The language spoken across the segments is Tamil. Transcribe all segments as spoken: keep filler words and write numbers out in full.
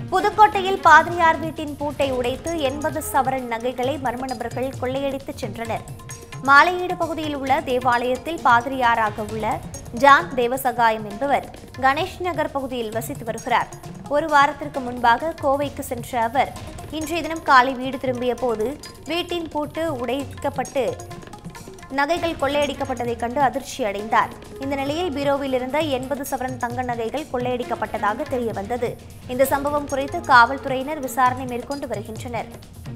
புதுக்கோட்டையில் பாதிரியார் வீட்டின் பூட்டை உடைத்து எண்பது சவரன் நகைகளை மர்ம நபர்கள் கொள்ளையடித்து சென்றனர். மாலையீடு பகுதியில் உள்ள தேவாலயத்தில் பாதிரியாராக உள்ள ஜான் தேவசகாயம் என்பவர் கணேஷ் நகர் பகுதியில் வசித்து வருகிறார். ஒரு வாரத்திற்கு முன்பாக கோவைக்கு சென்ற அவர் இன்றைய தினம் காலை வீடு திரும்பிய போது வீட்டின் பூட்டு உடைக்கப்பட்டு நகைகள் கொள்ளையடிக்கப்பட்டதைக் கண்டு அதிர்ச்சி அடைந்தார். இந்த நிலையில் பீரோவில் இருந்த எண்பது சவரன் தங்க நகைகள் கொள்ளையடிக்கப்பட்டதாக தெரியவந்தது. இந்த சம்பவம் குறித்து காவல்துறையினர் விசாரணை மேற்கொண்டு வருகின்றனர்.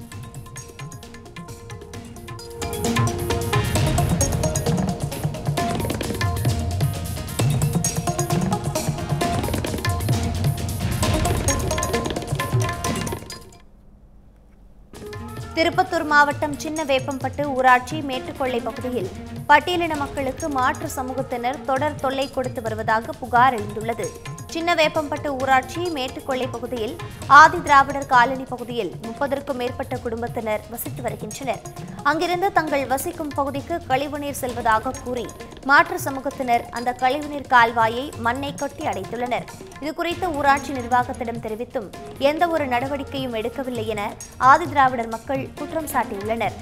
திருப்பத்தூர் மாவட்டம் சின்ன வேப்பம்பட்டு ஊராட்சி மேட்டுக்கொள்ளை பகுதியில் பட்டியலின மக்களுக்கு மாற்று சமூகத்தினர் தொடர் தொல்லை கொடுத்து வருவதாக புகார் எழுந்துள்ளது. சின்ன வேப்பம்பட்டு ஊராட்சி மேட்டுக்கொள்ளை பகுதியில் ஆதி திராவிடர் காலனி பகுதியில் முப்பதற்கும் மேற்பட்ட குடும்பத்தினர் வசித்து வருகின்றனர். அங்கிருந்து தங்கள் வசிக்கும் பகுதிக்கு கழிவுநீர் செல்வதாக கூறி மாற்று சமூகத்தினர் அந்த கழிவுநீர் கால்வாயை மண்ணை கொட்டி அடைத்துள்ளனர். இதுகுறித்து ஊராட்சி நிர்வாகத்திடம் தெரிவித்தும் எந்த ஒரு நடவடிக்கையும் எடுக்கவில்லை என ஆதி திராவிடர் மக்கள் குற்றம் சாட்டியுள்ளனர்.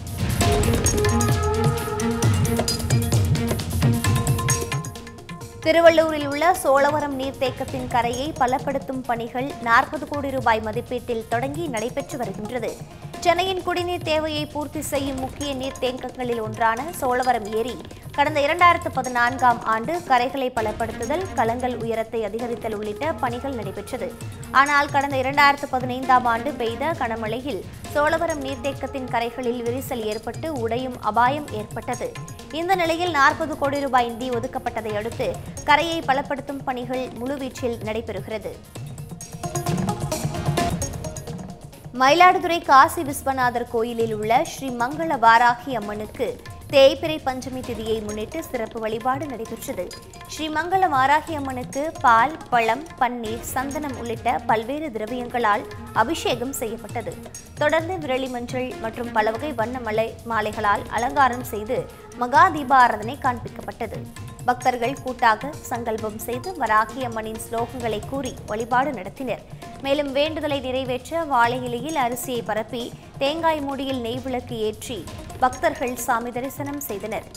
திருவள்ளூரில் உள்ள சோழவரம் நீர்த்தேக்கத்தின் கரையை பலப்படுத்தும் பணிகள் நாற்பது கோடி ரூபாய் மதிப்பீட்டில் தொடங்கி நடைபெற்று வருகின்றது. சென்னையின் குடிநீர் தேவையை பூர்த்தி செய்யும் முக்கிய நீர்த்தேக்கங்களில் ஒன்றான சோழவரம் ஏரி கடந்த இரண்டாயிரத்து பதினான்காம் ஆண்டு கரைகளை பலப்படுத்துதல், கலங்கல் உயரத்தை அதிகரித்தல் உள்ளிட்ட பணிகள் நடைபெற்றது. ஆனால் கடந்த இரண்டாயிரத்து பதினைந்தாம் ஆண்டு பெய்த கனமழையில் சோழவரம் நீர்த்தேக்கத்தின் கரைகளில் விரிசல் ஏற்பட்டு உடையும் அபாயம் ஏற்பட்டது. இந்த நிலையில் நாற்பது கோடி ரூபாய் நிதி ஒதுக்கப்பட்டதை அடுத்து கரையை பலப்படுத்தும் பணிகள் முழுவீச்சில் நடைபெறுகிறது. மயிலாடுதுறை காசி விஸ்வநாதர் கோயிலில் உள்ள ஸ்ரீ மங்கள வாராகி அம்மனுக்கு தேய்பிறை பஞ்சமி திதியை முன்னிட்டு சிறப்பு வழிபாடு நடைபெற்றது. ஸ்ரீ மங்கள வாராகி அம்மனுக்கு பால், பழம், பன்னீர், சந்தனம் உள்ளிட்ட பல்வேறு திரவியங்களால் அபிஷேகம் செய்யப்பட்டது. தொடர்ந்து விரலி மஞ்சள் மற்றும் பல வகை வண்ண மலை மாலைகளால் அலங்காரம் செய்து மகா தீபாராதனை காண்பிக்கப்பட்டது. பக்தர்கள் கூட்டாக சங்கல்பம் செய்து வராகி அம்மனின் ஸ்லோகங்களை கூறி வழிபாடு நடத்தினர். மேலும் வேண்டுதலை நிறைவேற்ற வாழை இலையில் அரிசியை பரப்பி தேங்காய் மூடியில் நெய் விளக்கு ஏற்றி பக்தர்கள் சாமி தரிசனம் செய்தனர்.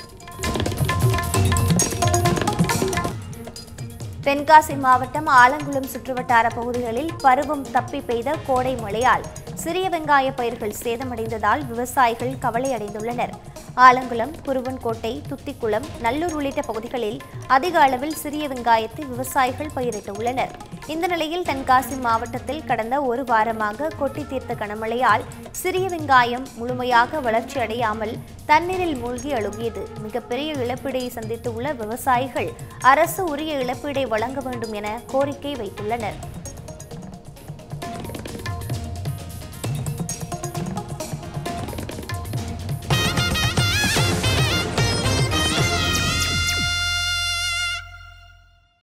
தென்காசி மாவட்டம் ஆலங்குளம் சுற்றுவட்டார பகுதிகளில் பருவம் தப்பி பெய்த கோடை மழையால் சிறிய வெங்காய பயிர்கள் சேதமடைந்ததால் விவசாயிகள் கவலை அடைந்துள்ளனர். ஆலங்குளம், குருவன்கோட்டை, துத்திக்குளம், நல்லூர் உள்ளிட்ட பகுதிகளில் அதிக அளவில் சிறிய வெங்காயத்தை விவசாயிகள் பயிரிட்டுள்ளனர். இந்த நிலையில் தென்காசி மாவட்டத்தில் கடந்த ஒரு வாரமாக கொட்டி தீர்த்த கனமழையால் சிறிய வெங்காயம் முழுமையாக வளர்ச்சி அடையாமல் தண்ணீரில் மூழ்கி அழுகியது. மிகப்பெரிய இழப்பீடையை சந்தித்துள்ள விவசாயிகள் அரசு உரிய இழப்பீடை வழங்க வேண்டும் என கோரிக்கை வைத்துள்ளனர்.